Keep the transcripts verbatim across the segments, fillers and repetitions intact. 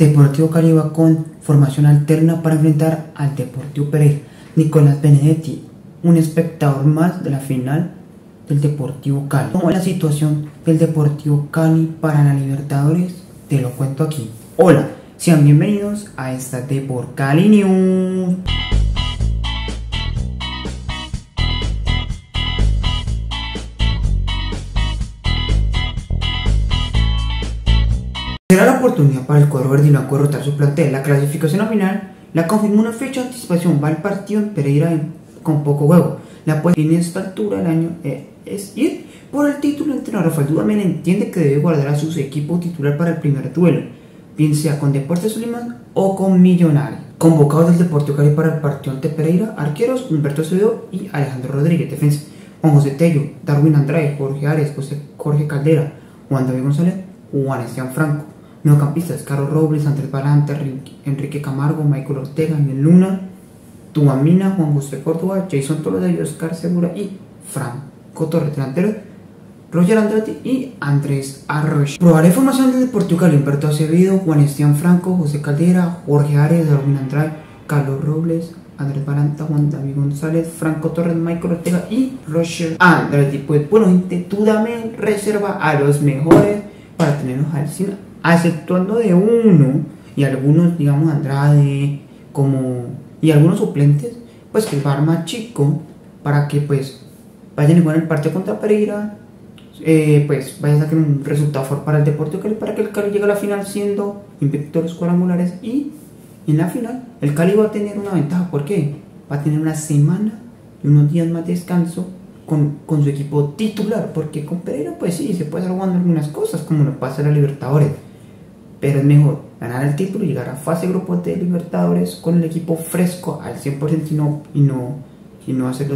Deportivo Cali va con formación alterna para enfrentar al Deportivo Pereira. Nicolás Benedetti, un espectador más de la final del Deportivo Cali. ¿Cómo es la situación del Deportivo Cali para la Libertadores? Te lo cuento aquí. Hola, sean bienvenidos a esta Depor Cali News. Será la oportunidad para el cuadro verde y blanco derrotar su plantel. La clasificación a final la confirmó una fecha de anticipación. Va el partido en Pereira con poco juego. La apuesta en esta altura del año eh, es ir por el título. El entrenador Rafael Dudamel entiende que debe guardar a su equipo titular para el primer duelo, bien sea con Deportes Tolima o con Millonarios. Convocados del Deportivo Cali para el partido ante Pereira: arqueros Humberto Acevedo y Alejandro Rodríguez; defensa Juan José Tello, Darwin Andrade, Jorge Arias, José Jorge Caldera, Juan David González, Juan Esteban Franco. Mediocampistas: Carlos Robles, Andrés Balanta, Enrique Camargo, Michael Ortega, Miguel Luna, Tuamina, Juan José Córdoba, Jason Toledo, Oscar Segura y Franco Torres. Delantero: Roger Andrade y Andrés Arroyo. Probaré formación del Deportivo Cali: Humberto Acevedo, Juan Esteban Franco, José Caldera, Jorge Arias, Darwin Andrade, Carlos Robles, Andrés Balanta, Juan David González, Franco Torres, Michael Ortega y Roger Andrade. Pues bueno, gente, tú dame reserva a los mejores para tenerlos al cine, aceptuando de uno y algunos, digamos, Andrade como y algunos suplentes, pues que el bar más chico, para que pues vayan igual el partido contra Pereira, eh, pues vayan a sacar un resultado fuerte para el Deportivo Cali, para que el Cali llegue a la final siendo invicto los cuadrangulares. Y en la final el Cali va a tener una ventaja. ¿Por qué? Va a tener una semana y unos días más de descanso con, con su equipo titular, porque con Pereira pues sí, se puede estar jugando algunas cosas como lo pasa en la Libertadores, pero es mejor ganar el título y llegar a fase de grupos de Libertadores con el equipo fresco al cien por ciento y no, y no, y no hacerlo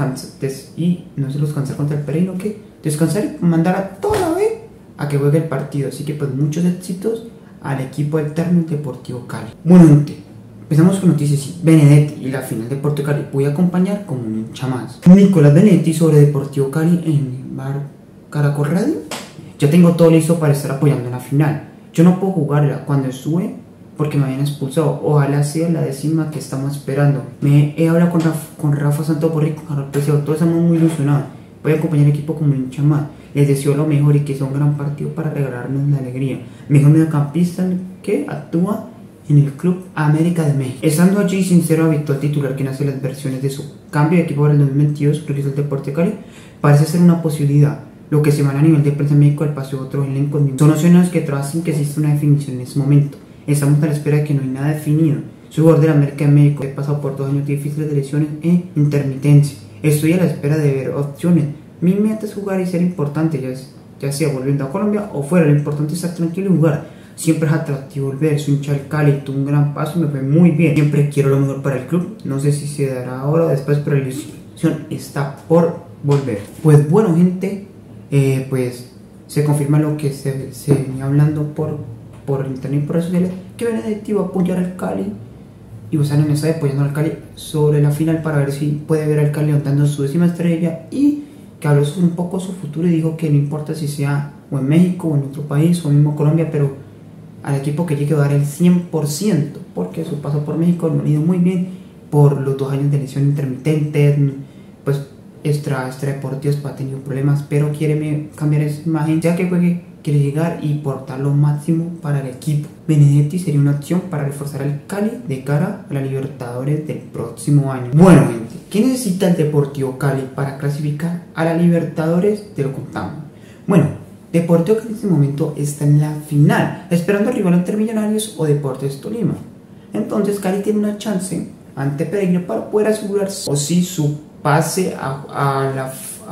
des, y no hacerlos cansar contra el Pereira, que descansar y mandar a toda la vez a que juegue el partido. Así que pues muchos éxitos al equipo alterno Deportivo Cali. Bueno, gente, empezamos con noticias. Benedetti y la final de Deportivo Cali. Voy a acompañar como un hincha más. Nicolás Benedetti sobre Deportivo Cali en Bar Caracol Radio. Ya tengo todo listo para estar apoyando en la final. Yo no puedo jugarla cuando estuve porque me habían expulsado. Ojalá sea la décima que estamos esperando. Me he hablado con Rafa, con Rafa Santo Borri, con Carlos Preciado. Todos estamos muy ilusionados. Voy a acompañar al equipo como un hincha más. Les deseo lo mejor y que sea un gran partido para regalarnos la alegría. Mejor mediocampista que actúa en el Club América de México. Estando allí, Sincero habitual titular quien hace las versiones de su cambio de equipo para el dos mil veintidós, porque es el Deportivo Cali, parece ser una posibilidad. Lo que se van a nivel de prensa en México, el paseo de otros elencos son opciones que traen sin que exista una definición en ese momento. Estamos a la espera de que no hay nada definido. Soy jugador de la América de México, he pasado por dos años difíciles de lesiones e intermitencia. Estoy a la espera de ver opciones. Mi meta es jugar y ser importante, ya, ya sea volviendo a Colombia o fuera. Lo importante es estar tranquilo y jugar. Siempre es atractivo volver. Soy hincha del Cali, tuve un gran paso y me fue muy bien. Siempre quiero lo mejor para el club. No sé si se dará ahora o después, pero la ilusión está por volver. Pues bueno, gente, eh, pues se confirma lo que se, se venía hablando por, por internet y por redes sociales, que Benedetti va a apoyar al Cali y usar en esa apoyando al Cali sobre la final para ver si puede ver al Cali dando su décima estrella, y que habló sobre un poco su futuro y dijo que no importa si sea o en México o en otro país o mismo Colombia, pero al equipo que llegue a dar el cien por ciento, porque su paso por México no ha ido muy bien por los dos años de lesión intermitente, pues extra, extra deportivos, ha tenido problemas, pero quiere cambiar esa imagen, ya que juegue, quiere llegar y portar lo máximo para el equipo. Benedetti sería una opción para reforzar al Cali de cara a la Libertadores del próximo año. Bueno, gente, ¿qué necesita el Deportivo Cali para clasificar a la Libertadores? Te lo contamos. Bueno, Deportivo Cali en este momento está en la final, esperando al rival ante Millonarios o Deportes Tolima. Entonces Cali tiene una chance ante Pereira para poder asegurarse o si su pase a, a, la,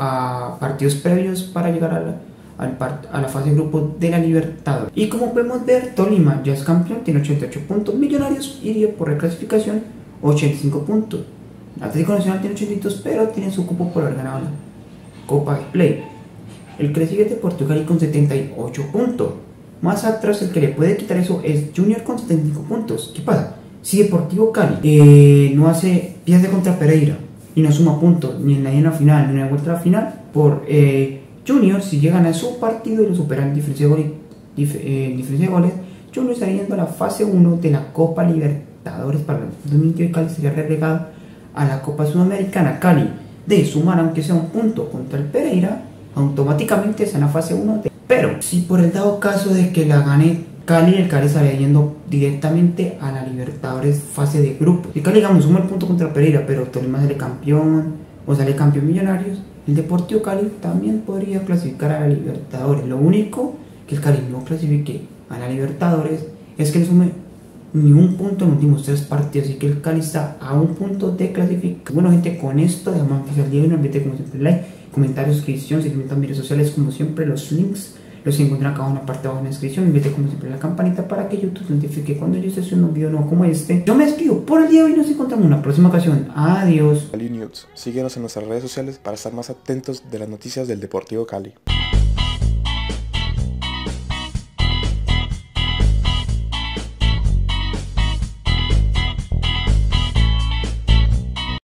a partidos previos para llegar a la, al part, a la fase de grupo de la Libertadores. Y como podemos ver, Tolima ya es campeón, tiene ochenta y ocho puntos. Millonarios iría por reclasificación, ochenta y cinco puntos. Atlético Nacional tiene ochenta y dos, pero tiene su cupo por haber ganado la Copa de Play. El que le sigue es Deportivo Cali con setenta y ocho puntos. Más atrás, el que le puede quitar eso es Junior con setenta y cinco puntos. ¿Qué pasa? Si Deportivo Cali eh, no hace pierde contra Pereira y no suma puntos ni en la, en la final ni en la vuelta a la final, por eh, Junior, si llegan a su partido y lo superan en diferencia de goles, dif, eh, diferencia de goles, Junior estaría yendo a la fase uno de la Copa Libertadores para el dos mil veintidós. Cali sería relegado a la Copa Sudamericana. Cali, de sumar aunque sea un punto contra el Pereira, automáticamente está en la fase uno de... Pero si por el dado caso de que la gane Cali, el Cali estaría yendo directamente a la Libertadores fase de grupo. Si Cali, digamos, suma el punto contra Pereira, pero Tolima sale campeón o sale campeón Millonarios, el Deportivo Cali también podría clasificar a la Libertadores. Lo único que el Cali no clasifique a la Libertadores es que le sume ni un punto en los últimos tres partidos, así que el Cali está a un punto de clasificar. Bueno, gente, con esto dejamos empezar el día. No olviden, como siempre, like, comentarios, suscripción, seguimiento en redes sociales. Como siempre, los links los encuentran acá en la parte de abajo en la descripción. Olviden, como siempre, la campanita para que YouTube notifique cuando yo esté haciendo un video nuevo como este. Yo me despido por el día de hoy y nos encontramos en una próxima ocasión. Adiós. Cali News. Síguenos en nuestras redes sociales para estar más atentos de las noticias del Deportivo Cali.